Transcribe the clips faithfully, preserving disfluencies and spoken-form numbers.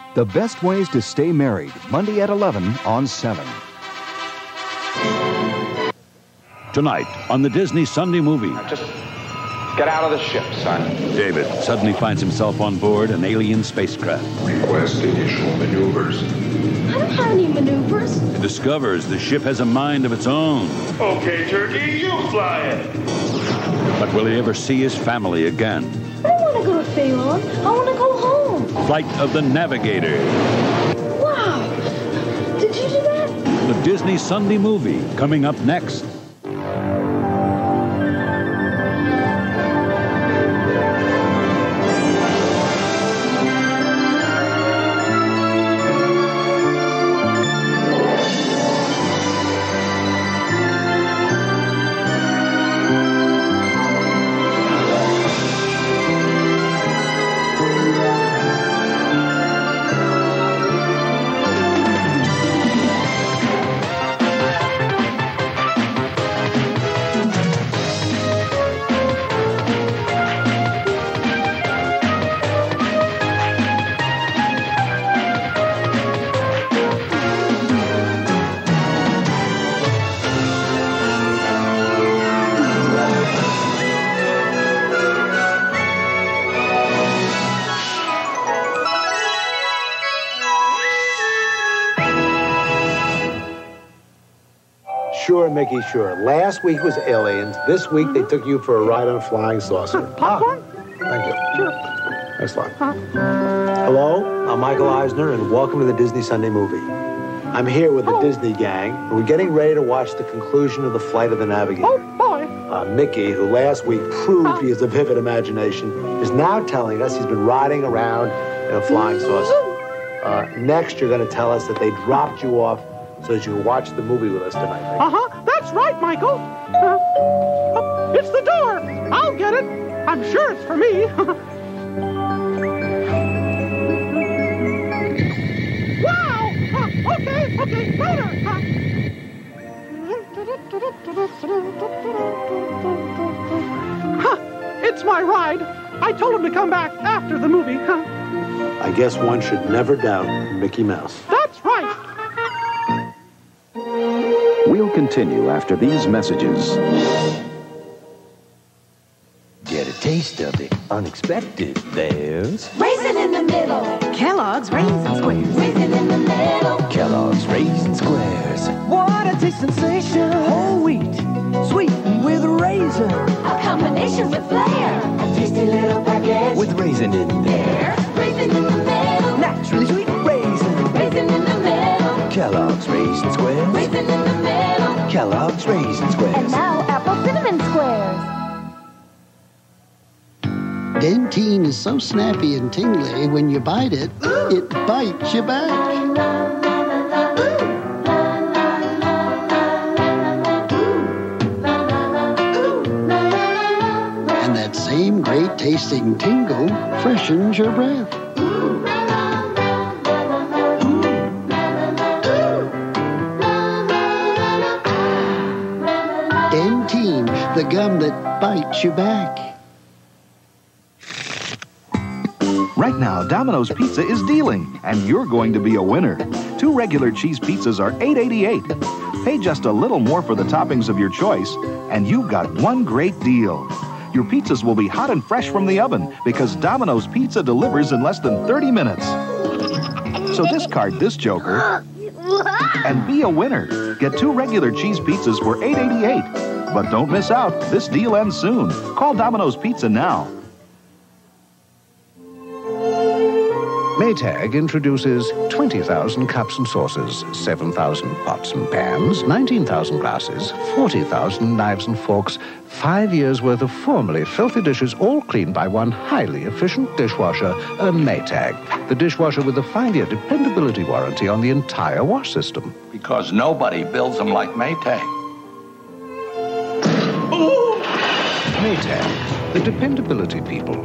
The Best Ways to Stay Married, Monday at eleven on seven. Tonight on the Disney Sunday Movie. Now just get out of the ship, son. David suddenly finds himself on board an alien spacecraft. Request initial maneuvers. I don't have any maneuvers. He discovers the ship has a mind of its own. Okay, Turkey, you fly it. But will he ever see his family again? I don't want to go to Phelan. I want to go home. Flight of the Navigator. Wow. Did you do that? The Disney Sunday Movie, coming up next. Sure, Mickey, sure. Last week was aliens. This week they took you for a ride on a flying saucer. Popcorn? Ah, thank you. Sure. Excellent. Huh? Hello, I'm Michael Eisner, and welcome to the Disney Sunday Movie. I'm here with the oh. Disney gang, and we're getting ready to watch the conclusion of the Flight of the Navigator. Oh, boy. Uh, Mickey, who last week proved huh? he has a vivid imagination, is now telling us he's been riding around in a flying saucer. Uh, next, you're going to tell us that they dropped you off so that you can watch the movie with us tonight. Right? Uh-huh. That's right, Michael. Uh, uh, it's the door. I'll get it. I'm sure it's for me. Wow! Uh, okay, okay, later. Uh, huh, it's my ride. I told him to come back after the movie. Huh? I guess one should never doubt Mickey Mouse. That's right. We'll continue after these messages. Get a taste of the unexpected. There's Raisin in the middle. Kellogg's Raisin Squares. Raisin in the middle. Kellogg's Raisin Squares. What a taste sensation. Whole wheat, sweetened with raisin. A combination with flair. A tasty little package with raisin in there. Raisin in the middle. Naturally sweet raisin. Raisin in the middle. Kellogg's Raisin Squares. Raisin in the middle. Kellogg's Raisin Squares. And now apple cinnamon squares. Dentyne is so snappy and tingly, when you bite it, it bites you back. And that same great tasting tingle freshens your breath. Dentyne, the gum that bites you back. Right now, Domino's Pizza is dealing, and you're going to be a winner. Two regular cheese pizzas are eight eighty-eight. Pay just a little more for the toppings of your choice, and you've got one great deal. Your pizzas will be hot and fresh from the oven because Domino's Pizza delivers in less than thirty minutes. So discard this joker and be a winner. Get two regular cheese pizzas for eight eighty-eight. But don't miss out. This deal ends soon. Call Domino's Pizza now. Maytag introduces twenty thousand cups and saucers, seven thousand pots and pans, nineteen thousand glasses, forty thousand knives and forks, five years' worth of formerly filthy dishes, all cleaned by one highly efficient dishwasher, a Maytag. The dishwasher with a five-year dependability warranty on the entire wash system. Because nobody builds them like Maytag. Maytag, the dependability people.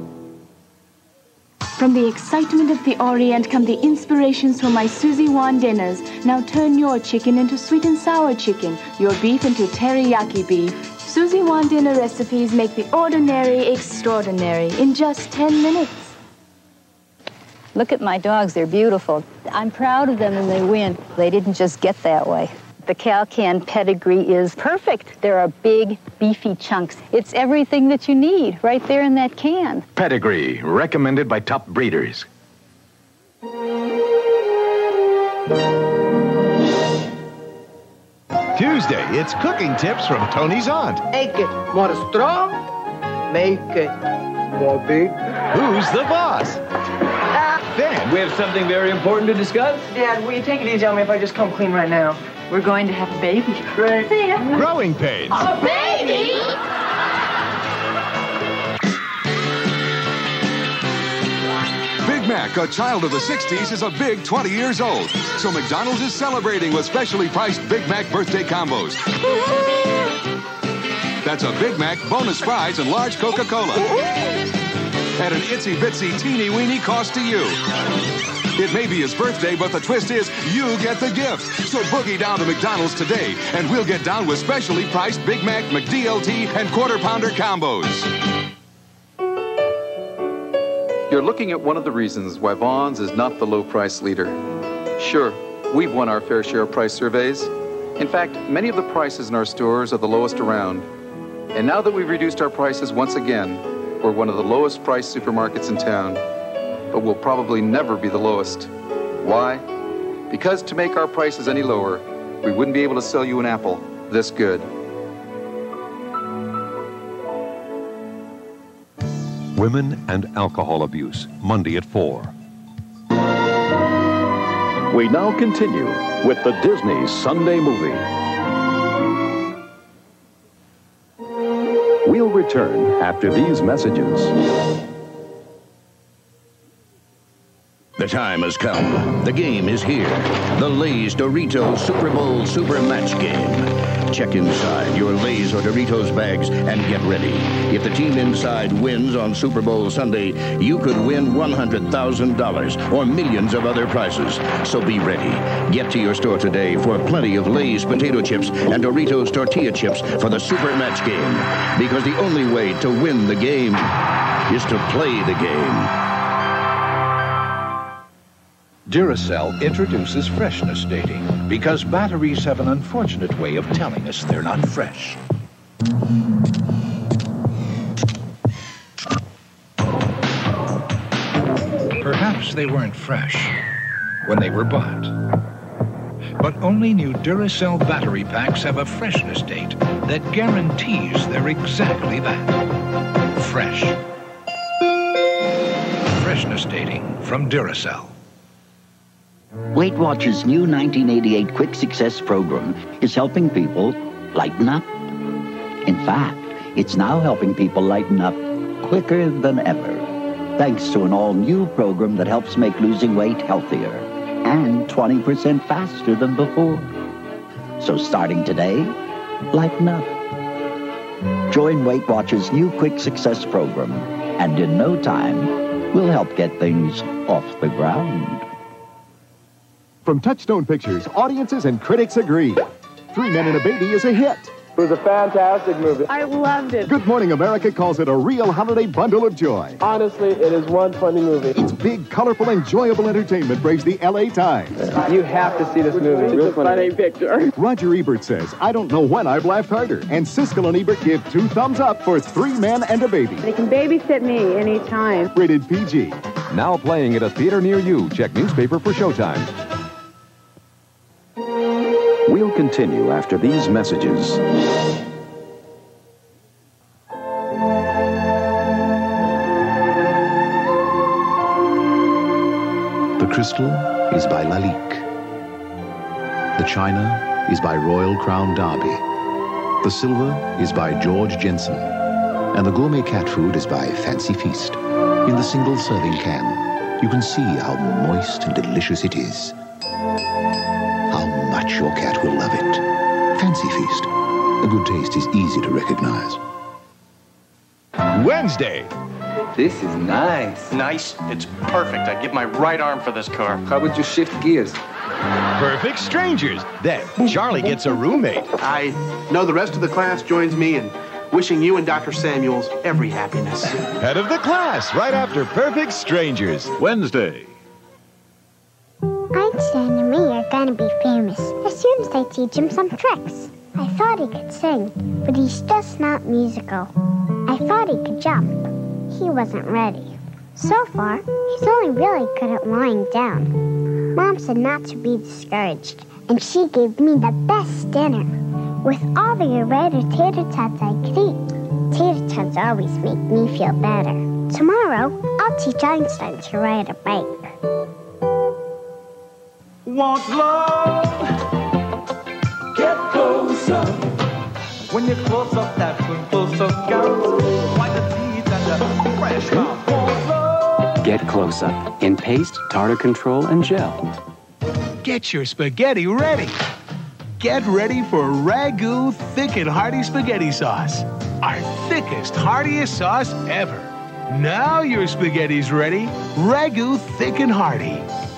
From the excitement of the Orient come the inspirations for my Suzi Wan dinners. Now turn your chicken into sweet and sour chicken, your beef into teriyaki beef. Suzi Wan dinner recipes make the ordinary extraordinary in just ten minutes. Look at my dogs, they're beautiful. I'm proud of them when they win. They didn't just get that way. The Cal-Can Pedigree is perfect. There are big, beefy chunks. It's everything that you need right there in that can. Pedigree, recommended by top breeders. Tuesday, it's cooking tips from Tony's aunt. Make it more strong, make it more big. Who's the boss? Then we have something very important to discuss. Dad, will you take it easy on me if I just come clean right now? We're going to have a baby. Great. See ya. Growing pains. A baby? Big Mac, a child of the sixties, is a big twenty years old. So McDonald's is celebrating with specially priced Big Mac birthday combos. That's a Big Mac, bonus fries, and large Coca-Cola. At an itsy-bitsy, teeny-weeny cost to you. It may be his birthday, but the twist is you get the gift. So boogie down to McDonald's today, and we'll get down with specially priced Big Mac, McD L T, and Quarter Pounder combos. You're looking at one of the reasons why Vaughn's is not the low-price leader. Sure, we've won our fair share of price surveys. In fact, many of the prices in our stores are the lowest around. And now that we've reduced our prices once again, we're one of the lowest priced supermarkets in town. But we'll probably never be the lowest. Why? Because to make our prices any lower, we wouldn't be able to sell you an apple this good. Women and Alcohol Abuse, Monday at four. We now continue with the Disney Sunday Movie. We'll return after these messages. The time has come. The game is here. The Lay's Doritos Super Bowl Super Match Game. Check inside your Lay's or Doritos bags and get ready. If the team inside wins on Super Bowl Sunday, you could win one hundred thousand dollars or millions of other prizes. So be ready. Get to your store today for plenty of Lay's potato chips and Doritos tortilla chips for the Super Match Game. Because the only way to win the game is to play the game. Duracell introduces freshness dating because batteries have an unfortunate way of telling us they're not fresh. Perhaps they weren't fresh when they were bought. But only new Duracell battery packs have a freshness date that guarantees they're exactly that. Fresh. Freshness dating from Duracell. Weight Watchers' new nineteen eighty-eight Quick Success program is helping people lighten up. In fact, it's now helping people lighten up quicker than ever, thanks to an all-new program that helps make losing weight healthier and twenty percent faster than before. So starting today, lighten up. Join Weight Watchers' new Quick Success program, and in no time, we'll help get things off the ground. From Touchstone Pictures, audiences and critics agree. Three Men and a Baby is a hit. It was a fantastic movie. I loved it. Good Morning America calls it a real holiday bundle of joy. Honestly, it is one funny movie. It's big, colorful, enjoyable entertainment, praised the L A Times. You have to see this movie. It's a funny picture. Roger Ebert says, I don't know when I've laughed harder. And Siskel and Ebert give two thumbs up for Three Men and a Baby. They can babysit me anytime. Rated P G. Now playing at a theater near you. Check newspaper for showtime. We'll continue after these messages. The crystal is by Lalique. The china is by Royal Crown Derby. The silver is by George Jensen. And the gourmet cat food is by Fancy Feast. In the single serving can, you can see how moist and delicious it is. How much your cat will love it. Fancy Feast. A good taste is easy to recognize. Wednesday. This is nice. Nice? It's perfect. I'd give my right arm for this car. How would you shift gears? Perfect strangers. Then Charlie gets a roommate. I know the rest of the class joins me in wishing you and Doctor Samuels every happiness. Head of the class, right after Perfect Strangers. Wednesday, gonna be famous as soon as I teach him some tricks. I thought he could sing, but he's just not musical. I thought he could jump. He wasn't ready. So far, he's only really good at lying down. Mom said not to be discouraged, and she gave me the best dinner, with all the irregular tater tots I could eat. Tater tots always make me feel better. Tomorrow, I'll teach Einstein to ride a bike. Want love? Get closer. When you're close up, that's when close up goes. Wipe the teeth and the fresh mouth. Want love? Get Close Up in paste, tartar control, and gel. Get your spaghetti ready. Get ready for Ragu Thick and Hearty Spaghetti Sauce. Our thickest, heartiest sauce ever. Now your spaghetti's ready. Ragu Thick and Hearty.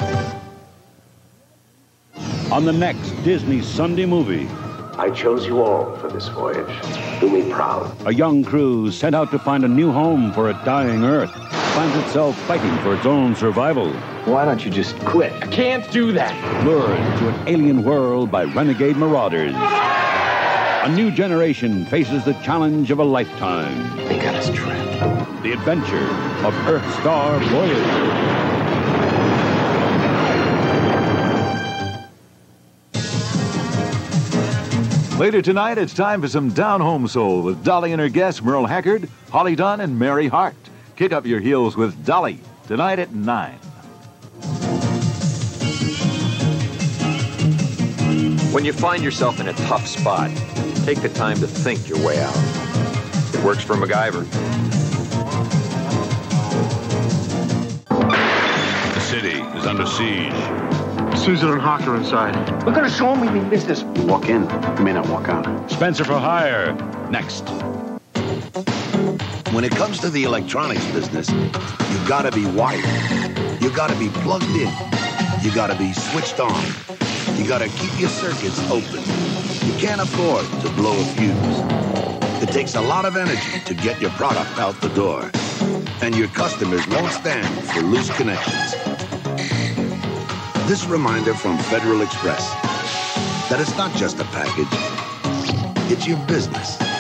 On the next Disney Sunday movie, I chose you all for this voyage. Do me proud. a young crew sent out to find a new home for a dying Earth finds itself fighting for its own survival. Why don't you just quit? I can't do that. Lured to an alien world by renegade marauders. A new generation faces the challenge of a lifetime. They got us trapped. The adventure of Earthstar Voyager. Later tonight, it's time for some Down Home Soul with Dolly and her guests, Merle Haggard, Holly Dunn, and Mary Hart. Kick up your heels with Dolly, tonight at nine. When you find yourself in a tough spot, take the time to think your way out. It works for MacGyver. The city is under siege. Susan and Hawk are inside. We're gonna show them we mean business. You walk in, you may not walk out. Spencer for Hire, next. When it comes to the electronics business, you gotta be wired. You gotta be plugged in. You gotta be switched on. You gotta keep your circuits open. You can't afford to blow a fuse. It takes a lot of energy to get your product out the door. And your customers won't stand for loose connections. This reminder from Federal Express that it's not just a package, it's your business.